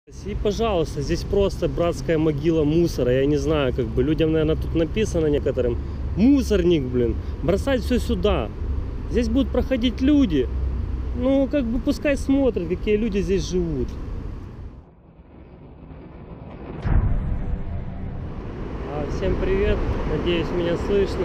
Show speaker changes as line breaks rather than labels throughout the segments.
И, пожалуйста, здесь просто братская могила мусора. Я не знаю, как бы людям, наверное, тут написано некоторым: мусорник, блин, бросать все сюда. Здесь будут проходить люди. Ну, как бы пускай смотрят, какие люди здесь живут. Всем привет, надеюсь, меня слышно.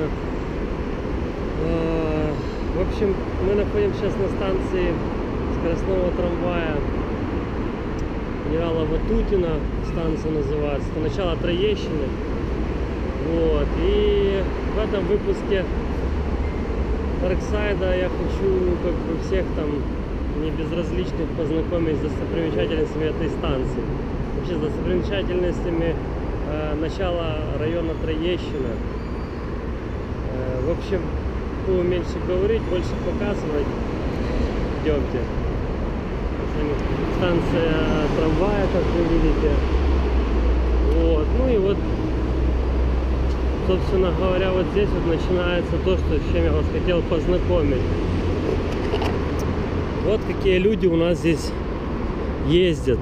В общем, мы находимся сейчас на станции скоростного трамвая генерала Ватутина, станция называется, это начало Троещины. Вот. И в этом выпуске Дарксайда я хочу как бы всех там не безразличных познакомить с достопримечательностями этой станции. Вообще с достопримечательностями начала района Троещина. В общем, буду меньше говорить, больше показывать. Идемте. Станция трамвая, как вы видите. Вот. Ну и вот, собственно говоря, вот здесь вот начинается то, с чем я вас хотел познакомить. Вот какие люди у нас здесь ездят.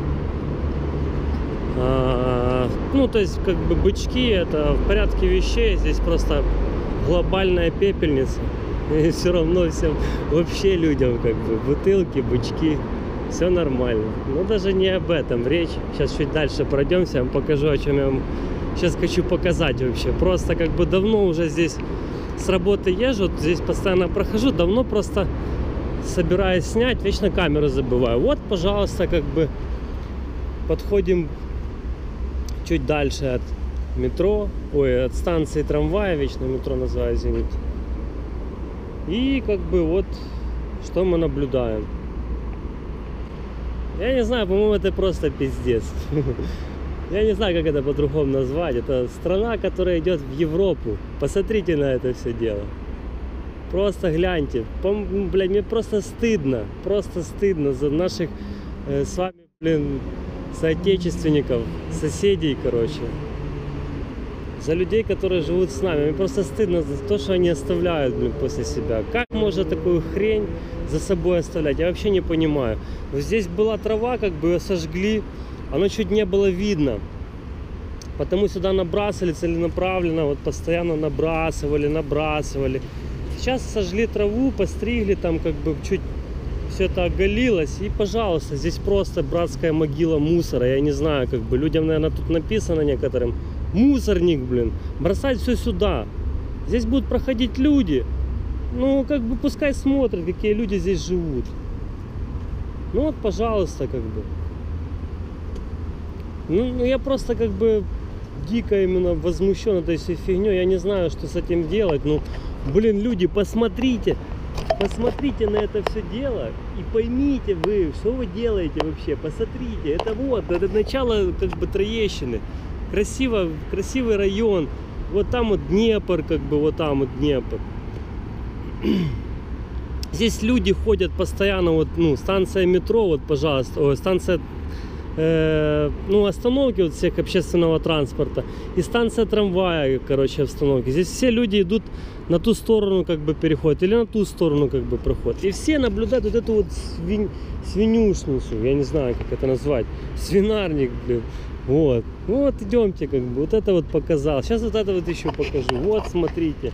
Ну, то есть, как бы бычки, это в порядке вещей. Здесь просто глобальная пепельница. И все равно всем, вообще людям, как бы, бутылки, бычки, все нормально. Но даже не об этом речь. Сейчас чуть дальше пройдемся, я вам покажу, о чем я вам сейчас хочу показать вообще. Просто как бы давно уже здесь с работы езжу, здесь постоянно прохожу, давно просто собираюсь снять, вечно камеру забываю. Вот, пожалуйста, как бы подходим чуть дальше от метро, ой, от станции трамвая, вечно метро называю, извините. И как бы вот, что мы наблюдаем. Я не знаю, по-моему, это просто пиздец. Я не знаю, как это по-другому назвать. Это страна, которая идет в Европу. Посмотрите на это все дело. Просто гляньте. Блядь, мне просто стыдно за наших с вами, блин, соотечественников, соседей, короче. За людей, которые живут с нами. Мне просто стыдно за то, что они оставляют, блин, после себя. Как можно такую хрень за собой оставлять? Я вообще не понимаю. Вот здесь была трава, как бы ее сожгли, оно чуть не было видно. Потому сюда набрасывали целенаправленно, вот постоянно набрасывали. Сейчас сожгли траву, постригли, там как бы чуть все это оголилось. И, пожалуйста, здесь просто братская могила мусора. Я не знаю, как бы людям, наверное, тут написано некоторым: мусорник, блин, бросать все сюда. Здесь будут проходить люди. Ну, как бы пускай смотрят, какие люди здесь живут. Ну вот, пожалуйста, как бы. Ну, я просто как бы дико именно возмущен этой всей фигней. Я не знаю, что с этим делать. Ну, блин, люди, посмотрите на это все дело и поймите вы, что вы делаете вообще. Посмотрите, это вот, это начало как бы Троещины. Красивый район. Вот там вот Днепр, как бы вот там вот Днепр. Здесь люди ходят постоянно, вот, ну, станция метро, вот, пожалуйста, станция, ну, остановки вот всех общественного транспорта и станция трамвая, короче, остановки. Здесь все люди идут на ту сторону, как бы, переходят, или на ту сторону, как бы, проходят. И все наблюдают вот эту вот свинюшницу, я не знаю, как это назвать, свинарник, блин. Вот, вот, идемте, как бы, вот это вот показал. Сейчас вот это вот еще покажу. Вот, смотрите.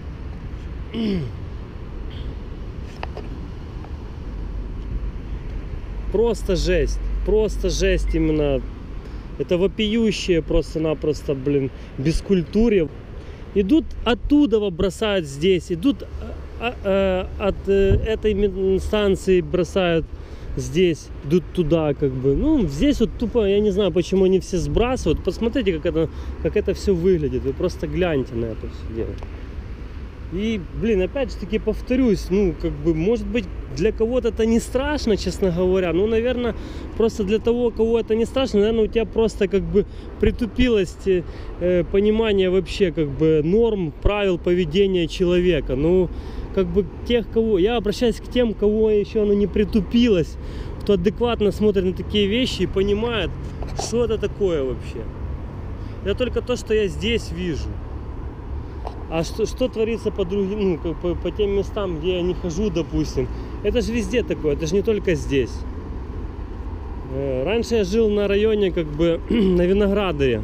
Просто жесть именно. Это вопиющее просто-напросто, блин, бескультурье. Идут оттуда, бросают здесь, идут от этой станции бросают здесь, идут туда, как бы. Ну, здесь вот тупо, я не знаю, почему они все сбрасывают. Посмотрите, как это все выглядит. Вы просто гляньте на это все дело. И, блин, опять же таки повторюсь, ну, как бы, может быть, для кого-то это не страшно, честно говоря. Ну, наверное, просто для того, кого это не страшно, наверное, у тебя просто, как бы, притупилось понимание вообще, как бы, норм, правил поведения человека. Ну, как бы, я обращаюсь к тем, кого еще оно не притупилось, кто адекватно смотрит на такие вещи и понимает, что это такое вообще. Это только то, что я здесь вижу. А что творится по другим, ну, по тем местам, где я не хожу, допустим, это же везде такое, это же не только здесь. Раньше я жил на районе, как бы, на Виноградаре.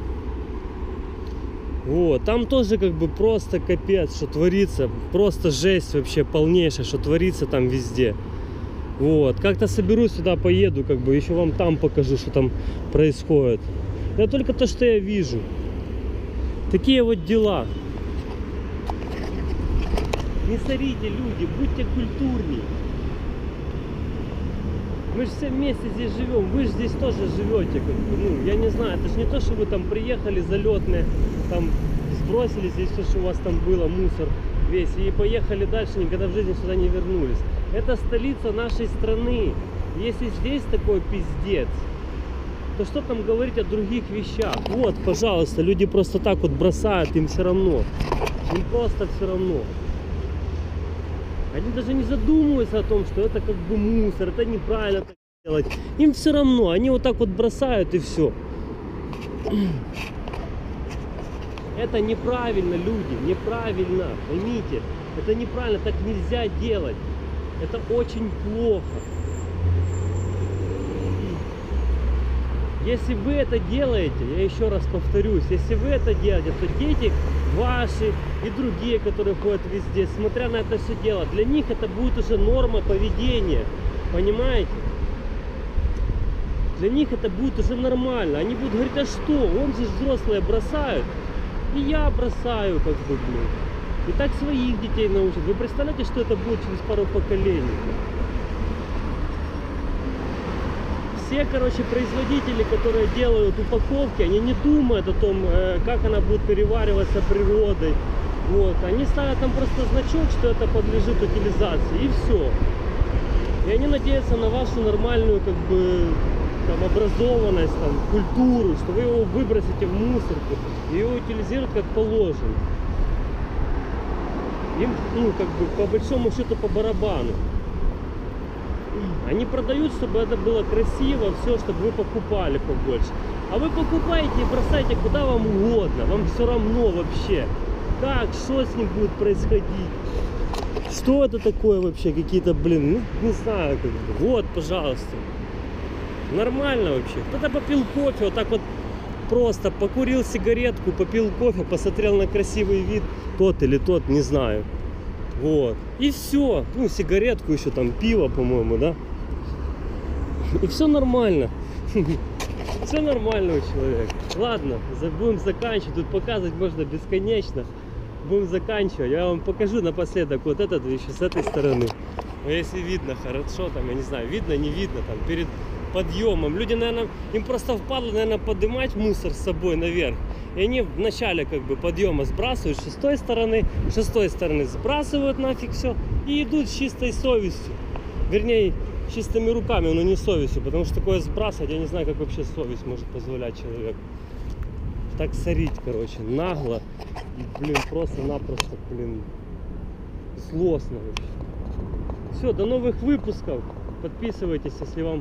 Вот, там тоже как бы просто капец, что творится. Просто жесть вообще полнейшая, что творится там везде. Вот, как-то соберусь сюда, поеду, как бы, еще вам там покажу, что там происходит. Это только то, что я вижу. Такие вот дела. Не сорите, люди, будьте культурней. Мы же все вместе здесь живем, вы же здесь тоже живете, как бы, ну, я не знаю, это же не то, что вы там приехали залетные, там сбросили здесь все, что у вас там было, мусор весь, и поехали дальше, никогда в жизни сюда не вернулись. Это столица нашей страны. Если здесь такой пиздец, то что там говорить о других вещах? Вот, пожалуйста, люди просто так вот бросают, им все равно. Им просто все равно. Они даже не задумываются о том, что это как бы мусор, это неправильно так делать. Им все равно, они вот так вот бросают и все. Это неправильно, люди, неправильно, поймите. Это неправильно, так нельзя делать. Это очень плохо. Если вы это делаете, я еще раз повторюсь, если вы это делаете, то дети ваши и другие, которые ходят везде, смотря на это все дело, для них это будет уже норма поведения, понимаете? Для них это будет уже нормально. Они будут говорить, а что, он же взрослые бросают, и я бросаю, как бы, блин. И так своих детей научат. Вы представляете, что это будет через пару поколений? Все, короче, производители, которые делают упаковки, они не думают о том, как она будет перевариваться природой. Вот. Они ставят там просто значок, что это подлежит утилизации, и все. И они надеются на вашу нормальную, как бы, там, образованность, там, культуру, что вы его выбросите в мусорку и его утилизируют как положено. Им, ну, как бы, по большому счету, по барабану. Они продают, чтобы это было красиво, все, чтобы вы покупали побольше. А вы покупаете и бросаете куда вам угодно. Вам все равно вообще. Как, что с ним будет происходить? Что это такое вообще? Какие-то, блин, ну, не знаю, как бы. Вот, пожалуйста. Нормально вообще. Кто-то попил кофе, вот так вот просто покурил сигаретку, попил кофе, посмотрел на красивый вид, тот или тот, не знаю. Вот. И все. Ну, сигаретку еще, там, пиво, по-моему, да? И все нормально. Все нормально у человека. Ладно, будем заканчивать. Тут показывать можно бесконечно. Будем заканчивать. Я вам покажу напоследок вот этот еще с этой стороны. Но если видно хорошо, там, я не знаю, видно, не видно, там, перед подъемом. Люди, наверное, им просто впадло, наверное, поднимать мусор с собой наверх. И они в начале, как бы, подъема сбрасывают с шестой стороны сбрасывают нафиг все и идут с чистой совестью. Вернее, чистыми руками, но не совестью, потому что такое сбрасывать, я не знаю, как вообще совесть может позволять человеку. Так сорить, короче, нагло и, блин, просто-напросто, блин, злостно вообще. Все, до новых выпусков. Подписывайтесь, если вам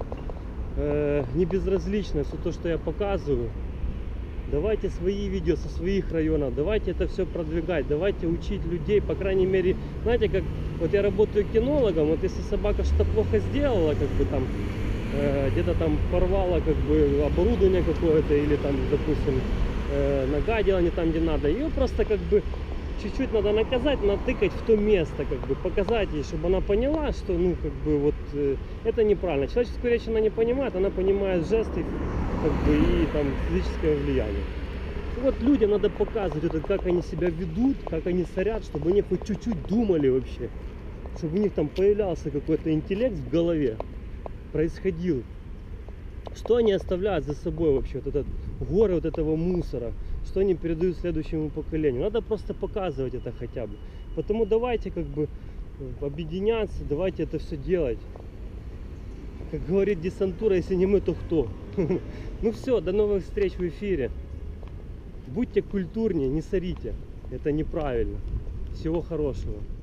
не безразлично все то, что я показываю. Давайте свои видео со своих районов, давайте это все продвигать, давайте учить людей, по крайней мере, знаете, как вот я работаю кинологом, вот если собака что-то плохо сделала, как бы там где-то там порвала, как бы, оборудование какое-то, или там, допустим, нагадила не там, где надо, ее просто, как бы, чуть-чуть надо наказать, натыкать в то место, как бы, показать ей, чтобы она поняла, что, ну, как бы, вот, это неправильно. Человеческую речь она не понимает, она понимает жесты, как бы, и там физическое влияние. Вот людям надо показывать, это, как они себя ведут, как они сорят, чтобы они хоть чуть-чуть думали вообще, чтобы у них там появлялся какой-то интеллект в голове, происходил. Что они оставляют за собой вообще, вот этот горы вот этого мусора, что они передают следующему поколению. Надо просто показывать это хотя бы. Потому давайте, как бы, объединяться, давайте это все делать. Как говорит десантура, если не мы, то кто? Ну все, до новых встреч в эфире. Будьте культурнее, не сорите. Это неправильно. Всего хорошего.